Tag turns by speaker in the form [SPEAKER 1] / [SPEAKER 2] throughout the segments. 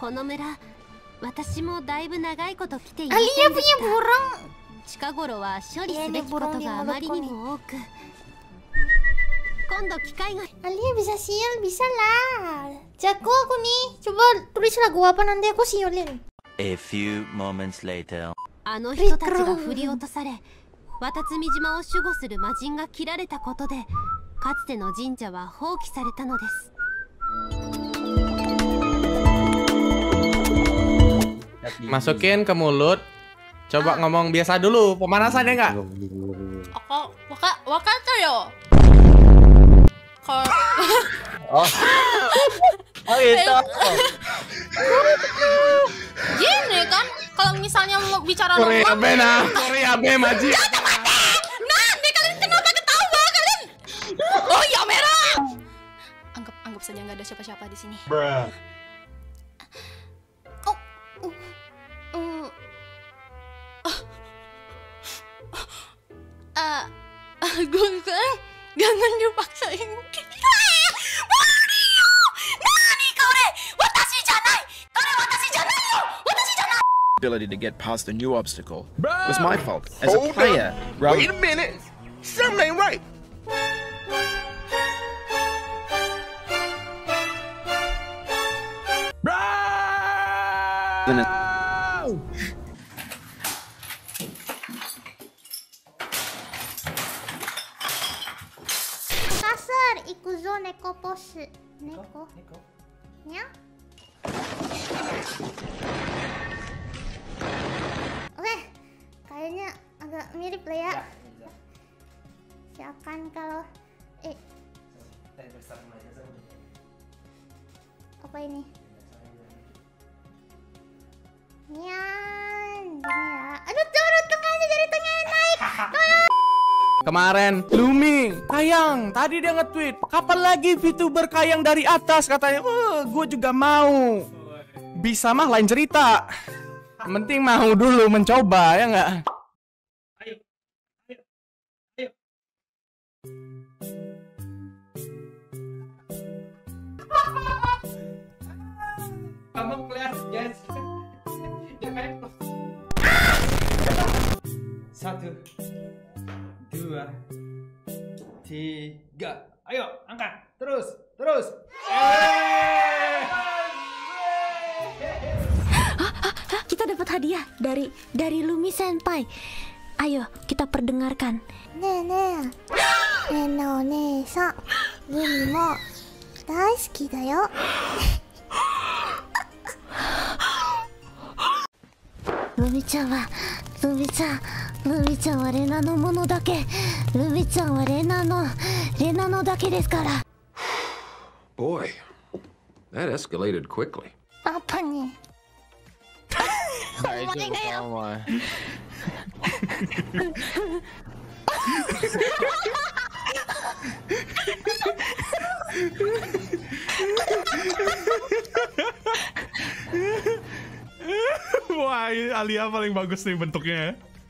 [SPEAKER 1] Alia punya burung. Alia bisa siul, bisa lah. Jago aku nih. Coba tulis lagu apa nanti aku siulin.
[SPEAKER 2] A few moments later.
[SPEAKER 3] あの人たちが振り落とされ、渡積島を守護する魔人が切られたことで、かつての神社は放棄されたのです。
[SPEAKER 4] Masukin ke mulut. Coba ngomong biasa dulu, pemanasan ya nggak?
[SPEAKER 1] Wakatayo.
[SPEAKER 5] Oh gitu.
[SPEAKER 1] Gini kan, kalau misalnya mau bicara
[SPEAKER 4] Korea bena, Korea be maji.
[SPEAKER 1] Nanti kalian kenapa ketawa kalian? Oh ya merah. Anggap saja nggak ada siapa-siapa di sini. Gue kan jangan dipaksain.
[SPEAKER 6] Ability to get past a new obstacle was my fault as a player.
[SPEAKER 7] Wait a minute, something ain't right.
[SPEAKER 1] Kasar, ikuzo neko pos. Neko. Nya? Oke, kayaknya agak mirip lah ya. Silakan kalau apa ini? Nyan, ya. Aduh, turun tengahnya dari tengahnya naik.
[SPEAKER 4] Kemarin Lumi, Kayang, tadi dia nge-tweet, kapan lagi VTuber Kayang dari atas katanya. Gue juga mau. Bisa mah lain cerita. Penting mau dulu mencoba ya nggak? Ayo. Kamu kelihatan guys. Satu, dua, tiga. Ayo, angkat. Terus.
[SPEAKER 3] Kita dapat hadiah dari Lumi Senpai. Ayo kita perdengarkan.
[SPEAKER 1] Nenek o姉さん、Lumi mo daisuki da yo. Lumi-chan wa Rena no mono dake. Lumi-chan wa Rena no dake desu kara.
[SPEAKER 7] Boy, that escalated quickly.
[SPEAKER 1] Apa nih?
[SPEAKER 4] Wah, Alia paling bagus nih bentuknya.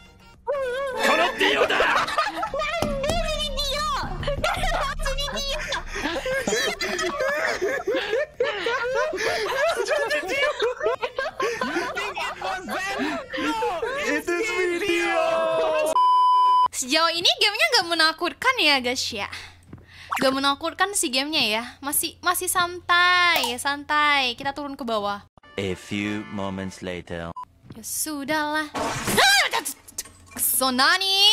[SPEAKER 1] Sejauh ini gamenya nggak menakutkan ya guys ya. Gak menakutkan sih gamenya ya. Masih santai. Kita turun ke bawah.
[SPEAKER 2] A few moments later.
[SPEAKER 1] Ya sudahlah. So Nani?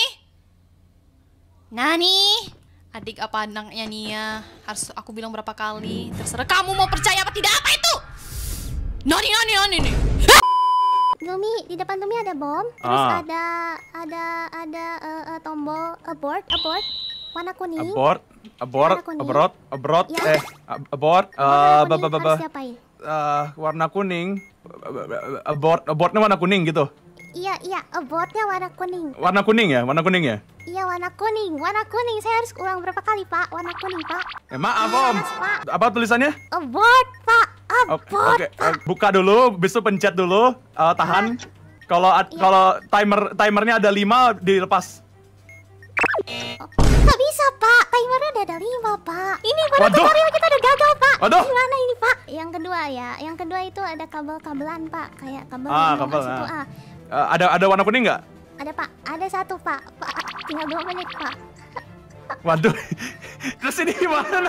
[SPEAKER 1] Adik apa anaknya Nia? Harus aku bilang berapa kali? Terserah kamu mau percaya apa tidak. Apa itu? Nani nih. Lumi, di depan Lumi ada bom. Terus ada tombol abort warna kuning.
[SPEAKER 4] Abort.
[SPEAKER 1] Ya.
[SPEAKER 4] Abort.
[SPEAKER 1] Harus diapain?
[SPEAKER 4] Warna kuning. Abortnya warna kuning gitu.
[SPEAKER 1] Iya, abortnya warna kuning.
[SPEAKER 4] Warna kuning ya?
[SPEAKER 1] Iya, warna kuning. Saya harus ulang berapa kali, Pak? Warna kuning, Pak.
[SPEAKER 4] Maaf, Om. Apa tulisannya?
[SPEAKER 1] Abort, Pak.
[SPEAKER 4] Oke. Buka dulu, besok pencet dulu. Tahan. Kalau timernya ada 5 dilepas.
[SPEAKER 8] Nggak bisa Pak, timernya udah ada 5 Pak. Ini baru tutorial kita udah gagal Pak. Gimana ini Pak? Yang kedua ya, yang kedua itu ada kabel-kabelan Pak, kayak kabel.
[SPEAKER 4] Kabel. Ada warna kuning nggak?
[SPEAKER 8] Ada Pak, ada 1 Pak. Pak, tinggal 2 menit Pak.
[SPEAKER 4] Waduh, terus ini gimana?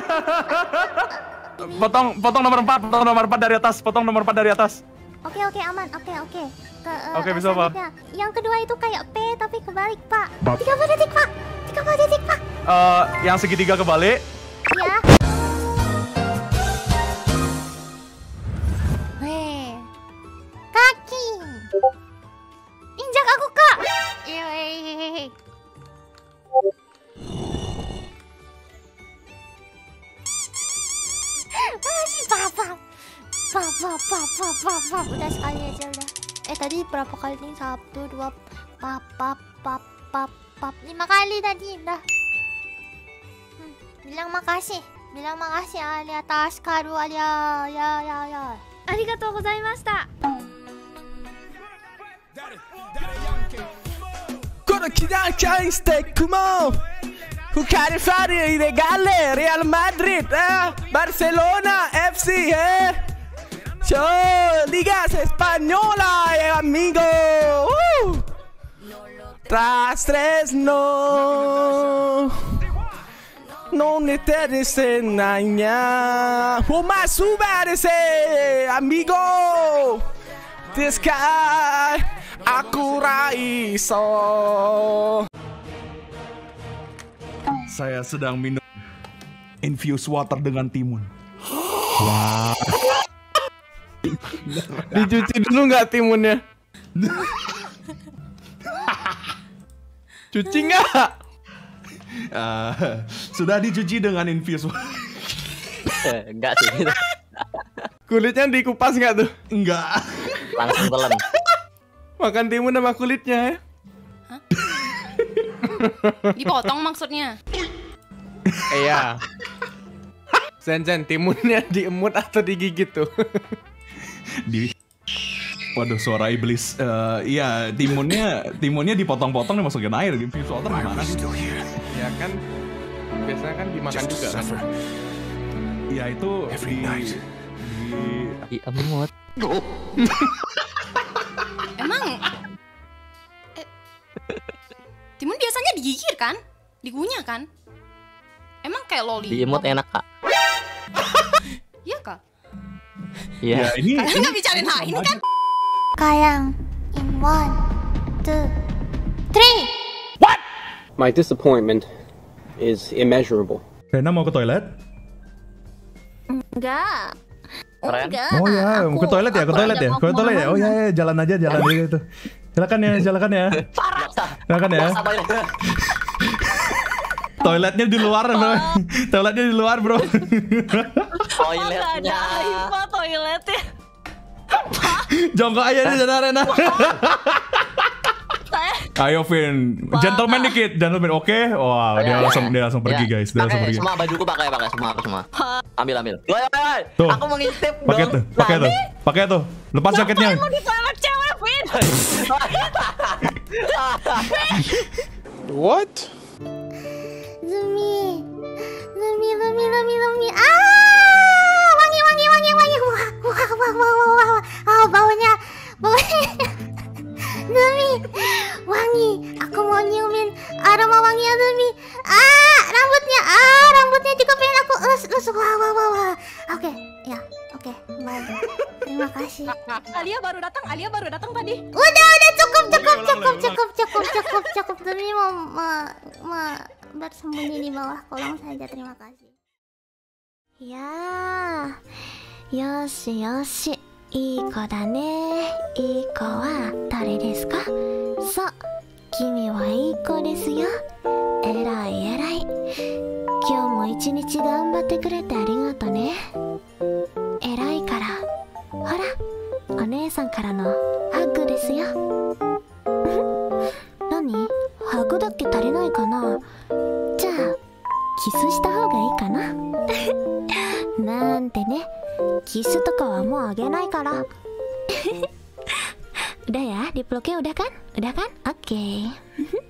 [SPEAKER 4] Potong nomor 4 dari atas, potong nomor 4 dari atas.
[SPEAKER 8] Oke, aman, oke.
[SPEAKER 4] Oke, bisa Pak.
[SPEAKER 8] Yang kedua itu kayak P tapi kebalik Pak. 30 detik Pak.
[SPEAKER 4] Yang segitiga kebalik.
[SPEAKER 8] Iya. Kaki. Injak aku Kak. Masih Papa. Udah sekali aja udah. Tadi berapa kali nih? 1, 2, pap. 5 kali tadi udah. Bilang makasih alia atas karu alia ya. Arigatou gozaimashita.
[SPEAKER 4] Kono kidaka Stekmo. Bucare fare ilegale Real Madrid, Barcelona FC, Liga Española, amigo. Tras 3 no te desengaña. Uma subarese, amigo. Deskai aku raiso. Saya sedang minum infused water dengan timun. Wah. Dicuci dulu nggak timunnya? Cuci nggak? Sudah dicuci dengan infused water.
[SPEAKER 5] Enggak sih.
[SPEAKER 4] Kulitnya dikupas nggak tuh? Enggak.
[SPEAKER 5] Langsung telan.
[SPEAKER 4] Makan timun sama kulitnya ya?
[SPEAKER 1] Dipotong maksudnya?
[SPEAKER 4] Iya. Zen, timunnya diemut atau digigit tuh? Waduh, suara iblis. Iya, timunnya dipotong-potong dimasukin air. Infused water gimana sih? Ya kan, biasanya kan dimakan juga kan? Ya itu
[SPEAKER 5] diemut.
[SPEAKER 1] Emang timun biasanya digigit kan? Digunyah kan? Emang kayak loli?
[SPEAKER 5] Diemut enak Kak.
[SPEAKER 1] Iya Kak?
[SPEAKER 5] Iya.
[SPEAKER 4] Ini
[SPEAKER 1] kalian nggak bicarain hal ini kan?
[SPEAKER 8] Kayang in 1, 2, 3.
[SPEAKER 9] What? My disappointment is immeasurable.
[SPEAKER 4] Rena mau ke toilet?
[SPEAKER 8] Enggak.
[SPEAKER 4] Oh ya, mau ke toilet ya? Oh ya, jalan aja gitu. Silakan ya. Silakan ya. Toiletnya di luar, bro. Toiletnya di luar, bro.
[SPEAKER 5] Toiletnya.
[SPEAKER 1] Toiletnya.
[SPEAKER 4] Jongkok aja di sana, Rena. Ayo, Vin. Gentleman dikit, oke? Wow, dia langsung pergi, guys. Dia langsung pergi.
[SPEAKER 5] Semua bajuku pakai semua. Ambil.
[SPEAKER 4] Tuh.
[SPEAKER 5] Aku mau ngintip.
[SPEAKER 4] Pakai tuh. Lepas jaketnya.
[SPEAKER 1] Mau di toilet cewek, Vin.
[SPEAKER 6] What?
[SPEAKER 8] Lumi. Wangi. Wah, baunya. Lumi, wangi. Aku mau nyiumin aroma wanginya Lumi. Rambutnya juga pengen aku elus. Wah. Oke, baik. Terima kasih.
[SPEAKER 1] Alia baru datang tadi.
[SPEAKER 8] Udah, cukup. Lumi mau bersembunyi di bawah kolong saja. Terima kasih. Ya, yoshi. いい子だね。いい子は誰ですか？そう、君はいい子ですよ。えらい。今日も一日頑張ってくれてありがとね。えらいから。ほら、お姉さんからのハグですよ。何？ハグだけ足りないかな？じゃあ、キスした方がいいかな？なんてね。キスとかはもうあげないから。Udah ya, dipeluknya udah kan? Oke.